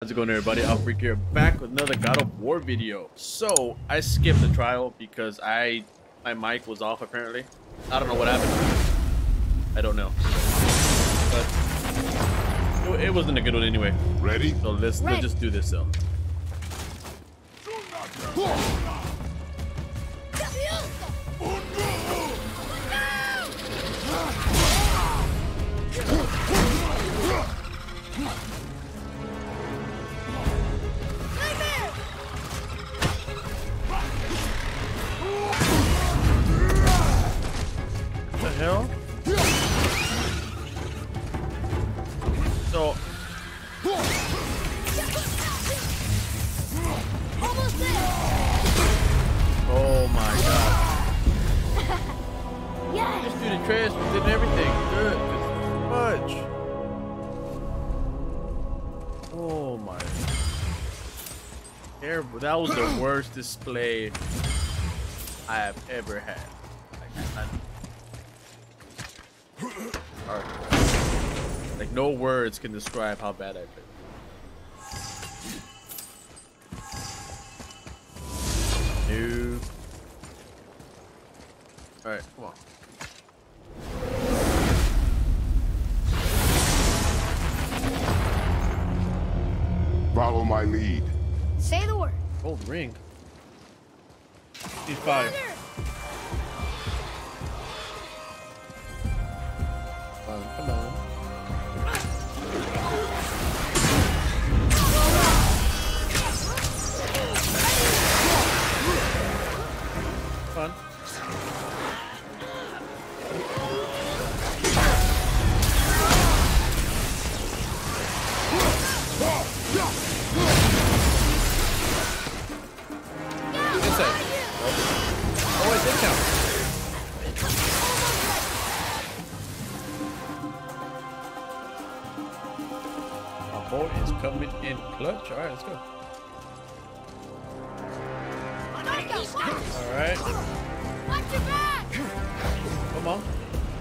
How's it going, everybody? Alfreak here, back with another God of War video. So I skipped the trial because my mic was off apparently. I don't know what happened. I don't know, but it wasn't a good one anyway. Ready? So let's just do this though. What the hell? So Almost there. oh my god. Yes. This dude Atreus did everything. Good. It's much. Oh my. Terrible. That was the worst display I have ever had. Like no words can describe how bad I played. Dude. Alright, come on. Follow my lead. Say the word. Gold ring. PS5. Come on. Fun. Inside. Oh, it did count. My boy is coming in clutch. All right, let's go. All right. Watch your back. Come on.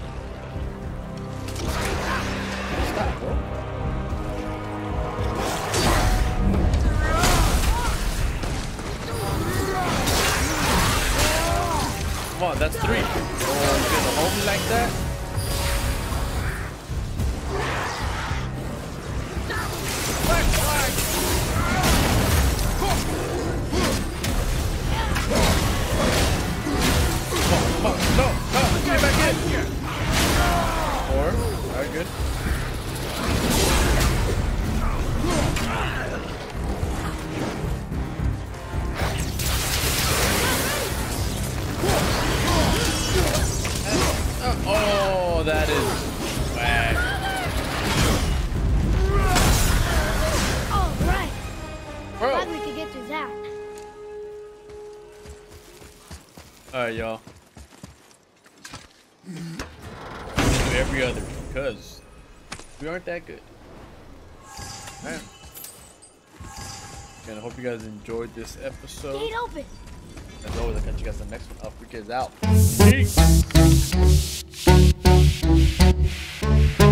Stop, bro. Come on, that's 3. Oh, you gonna hold me like that? Come on, no, get back in. 4. All right, good. Oh, that is whack. All right. Bro. Glad we could get through that. All right, y'all. Do every other because we aren't that good. All right. And I hope you guys enjoyed this episode. Gate open. As always, I'll catch you guys in the next one. Alfreak is out. Peace.